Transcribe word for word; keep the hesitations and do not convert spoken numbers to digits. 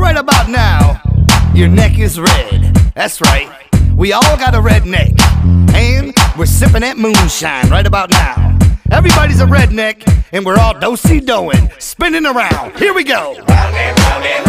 right about now, your neck is red. That's right, we all got a red neck. And we're sipping that moonshine right about now. Everybody's a redneck, and we're all do-si-doing, spinning around. Here we go.